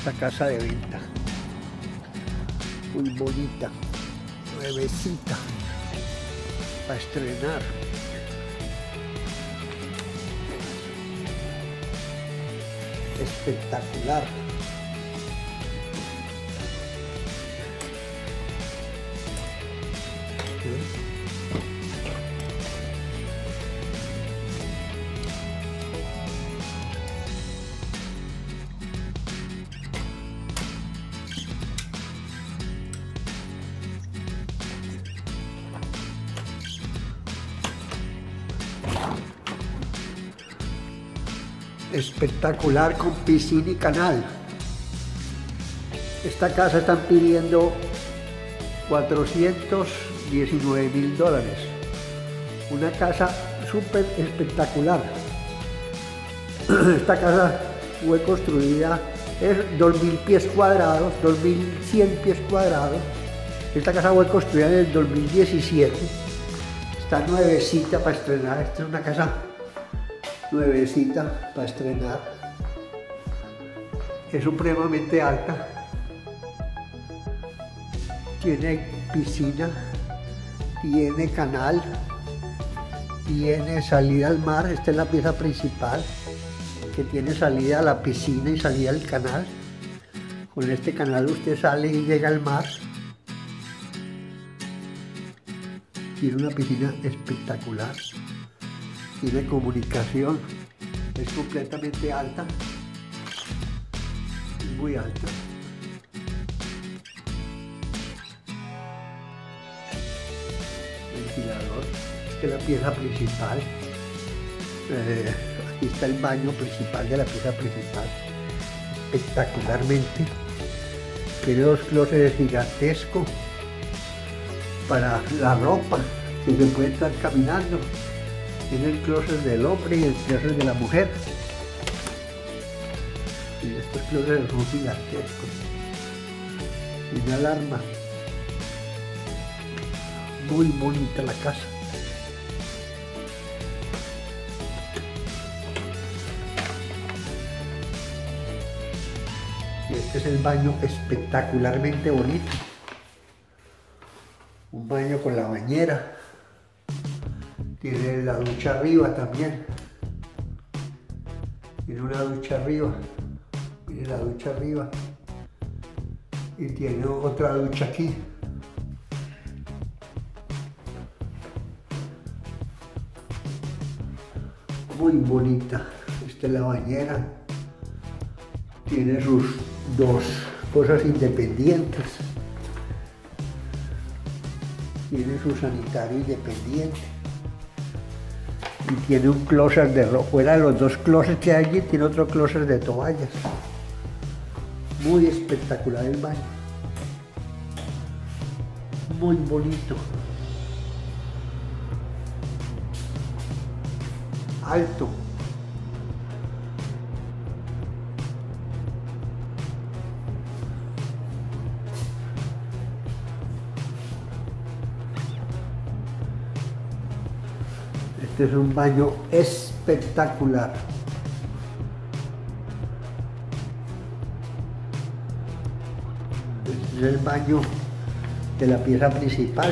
esta casa de venta. Muy bonita, nuevecita, para estrenar. Espectacular. Espectacular, con piscina y canal. Esta casa están pidiendo $419.000. Una casa súper espectacular. Esta casa fue construida, es 2.000 pies cuadrados, 2.100 pies cuadrados. Esta casa fue construida en el 2017. Está nuevecita para estrenar. Esta es una casa nuevecita para estrenar. Es supremamente alta. Tiene piscina, tiene canal, tiene salida al mar. Esta es la pieza principal, que tiene salida a la piscina y salida al canal. Con este canal usted sale y llega al mar. Tiene una piscina espectacular. Tiene comunicación. Es completamente alta. Es muy alta. Ventilador. Esta es la pieza principal. Aquí está el baño principal de la pieza principal. Espectacularmente. Tiene dos closets gigantescos para la ropa, que se puede estar caminando. Tiene el closet del hombre y el closet de la mujer. Y estos closets son gigantescos. Tiene alarma. Muy bonita la casa. Y este es el baño, espectacularmente bonito. Un baño con la bañera. Tiene la ducha arriba también. Tiene una ducha arriba. Tiene la ducha arriba. Y tiene otra ducha aquí. Muy bonita. Esta es la bañera. Tiene sus dos cosas independientes. Tiene su sanitario independiente. Y tiene un closet de ropa. Fuera de los dos closets que hay allí, tiene otro closet de toallas. Muy espectacular el baño. Muy bonito. Alto. Este es un baño espectacular. Este es el baño de la pieza principal.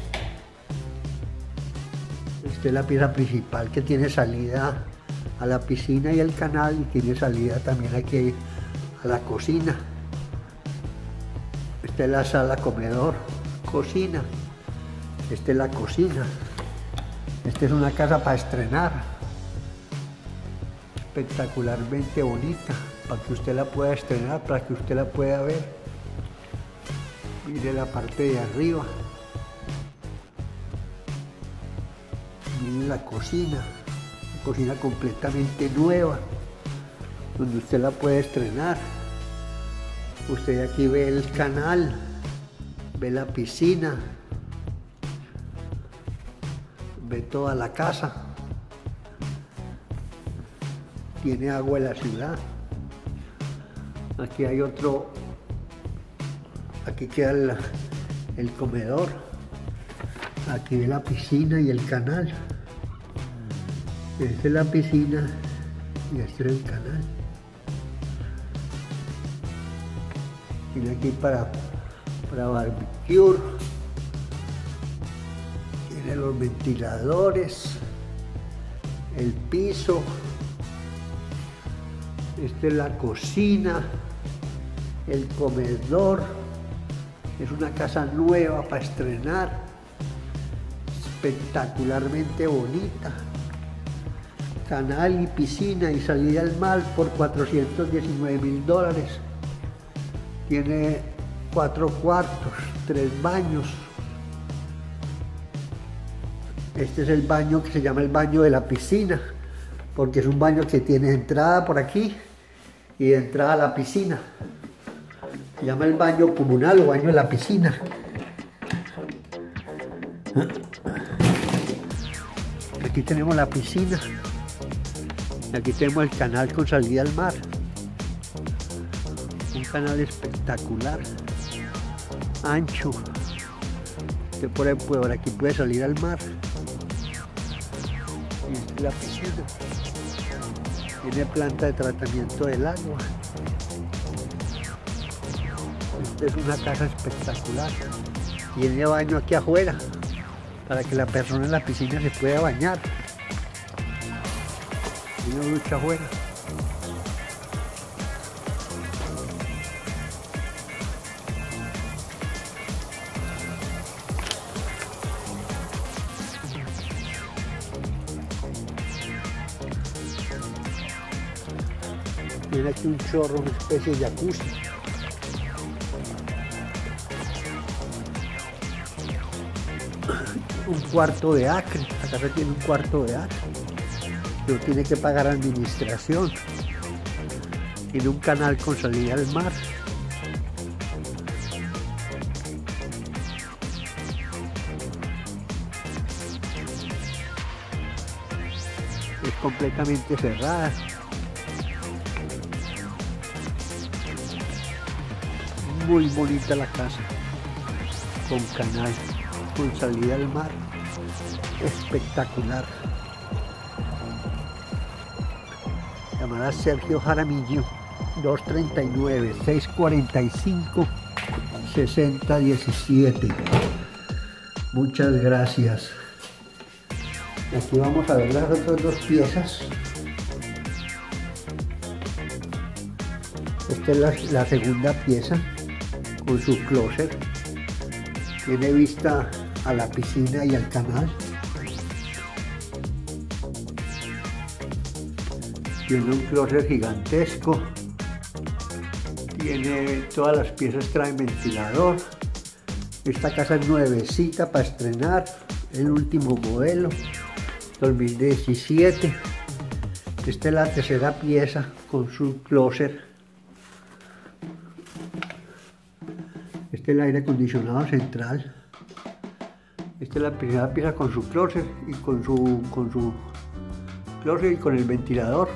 Esta es la pieza principal, que tiene salida a la piscina y el canal, y tiene salida también aquí a la cocina. Esta es la sala, comedor, cocina. Esta es la cocina. Esta es una casa para estrenar, espectacularmente bonita, para que usted la pueda estrenar, para que usted la pueda ver. Mire la parte de arriba, mire la cocina completamente nueva, donde usted la puede estrenar. Usted aquí ve el canal, ve la piscina, ve toda la casa. Tiene agua en la ciudad. Aquí hay otro. Aquí queda el comedor. Aquí ve la piscina y el canal. Esta es la piscina y este es el canal. Tiene aquí para barbecue. Tiene los ventiladores, el piso. Esta es la cocina, el comedor. Es una casa nueva para estrenar, espectacularmente bonita. Canal y piscina y salida al mar por $419.000. Tiene 4 cuartos, 3 baños. Este es el baño que se llama el baño de la piscina, porque es un baño que tiene entrada por aquí y entrada a la piscina. Se llama el baño comunal o baño de la piscina. Aquí tenemos la piscina. Aquí tenemos el canal con salida al mar. Un canal espectacular, ancho. Usted por aquí puede salir al mar. Y esta es la piscina. Tiene planta de tratamiento del agua. Esta es una casa espectacular. Tiene baño aquí afuera para que la persona en la piscina se pueda bañar. Tiene ducha afuera. Tiene aquí un chorro, una especie de jacuzzi. Un cuarto de acre. La casa tiene un cuarto de acre. No tiene que pagar administración. Tiene un canal con salida al mar. Es completamente cerrada. Muy bonita la casa, con canal, con salida al mar, espectacular. Llamará Sergio Jaramillo, 239-645-6017. Muchas gracias. Aquí vamos a ver las otras 2 piezas. Esta es la segunda pieza, con su closet. Tiene vista a la piscina y al canal. Tiene un closet gigantesco. Tiene todas las piezas, traen ventilador. Esta casa es nuevecita para estrenar, el último modelo, 2017. Esta es la tercera pieza con su closet. Este es el aire acondicionado central. Esta es la primera pieza con su closet y con su closet y con el ventilador.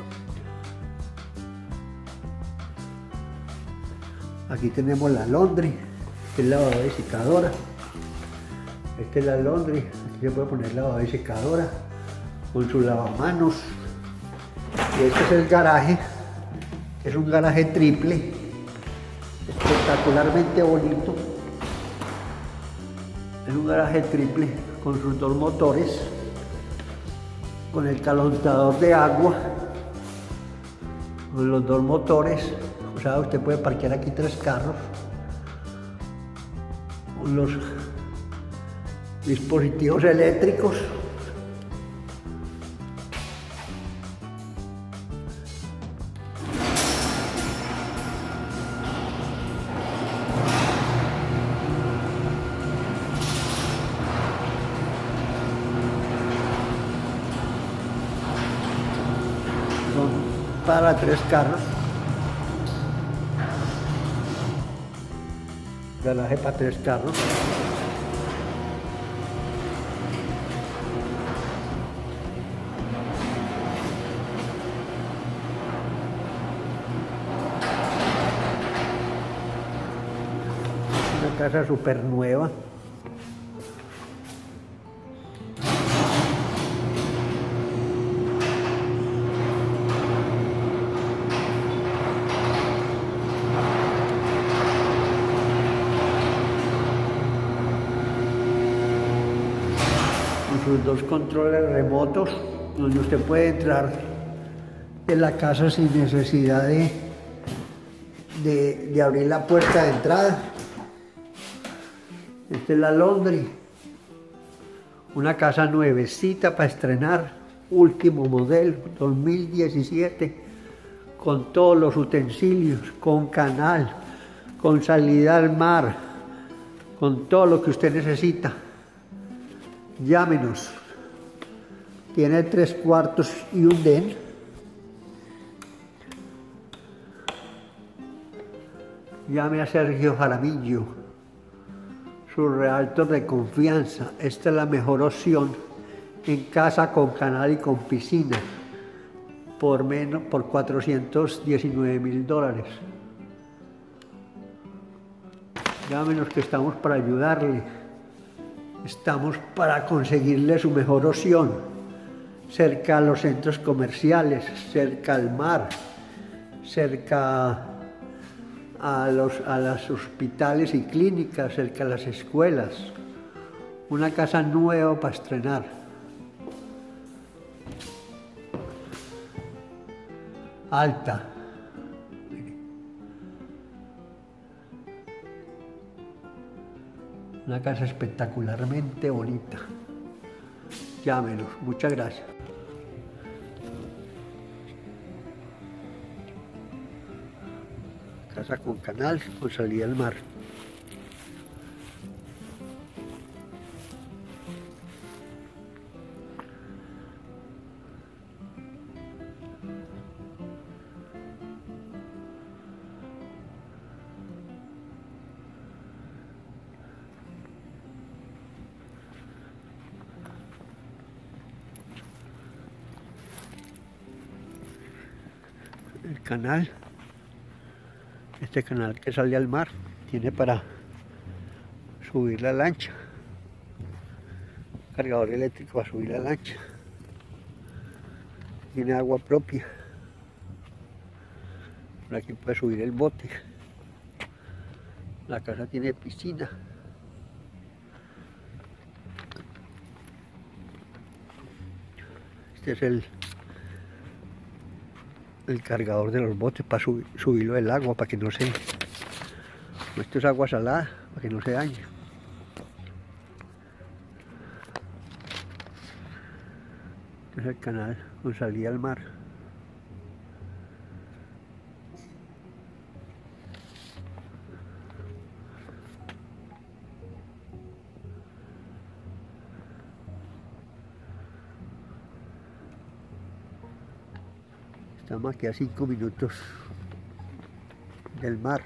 Aquí tenemos la laundry, que es lavadora y secadora. Esta es la laundry, aquí se puede poner lavadora y secadora con su lavamanos. Y este es el garaje, es un garaje triple, espectacularmente bonito. Es un garaje triple con sus 2 motores, con el calentador de agua, con los 2 motores. O sea, usted puede parquear aquí 3 carros, con los dispositivos eléctricos. Son para 3 carros. Garaje para 3 carros. Una casa súper nueva. sus dos controles remotos, donde usted puede entrar de la casa sin necesidad de abrir la puerta de entrada. Esta es la laundry, una casa nuevecita para estrenar, último modelo, 2017, con todos los utensilios, con canal, con salida al mar, con todo lo que usted necesita. Llámenos. Tiene 3 cuartos y un den. Llame a Sergio Jaramillo, su realtor de confianza. Esta es la mejor opción en casa con canal y con piscina, por $419.000. Llámenos que estamos para ayudarle. Estamos para conseguirle su mejor opción, cerca a los centros comerciales, cerca al mar, cerca a los hospitales y clínicas, cerca a las escuelas. Una casa nueva para estrenar. Alta. Una casa espectacularmente bonita. Llámenos. Muchas gracias. Casa con canal, con salida al mar. El canal, este canal que sale al mar, tiene para subir la lancha, cargador eléctrico para subir la lancha, tiene agua propia, por aquí puede subir el bote, la casa tiene piscina. Este es el cargador de los botes para subirlo del agua, para que no se... Esto es agua salada, para que no se dañe. Este es el canal con salida al mar. Estamos aquí a 5 minutos del mar.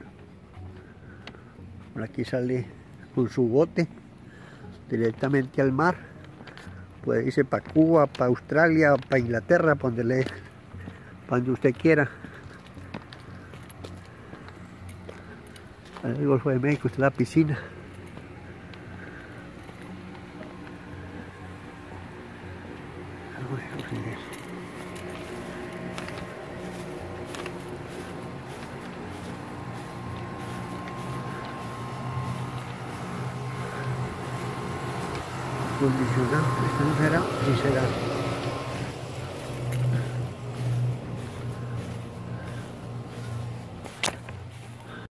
Por aquí sale con su bote directamente al mar. Puede irse para Cuba, para Australia, para Inglaterra, para donde usted quiera. Para el Golfo de México está la piscina. Condicionado, esto no será, sí será.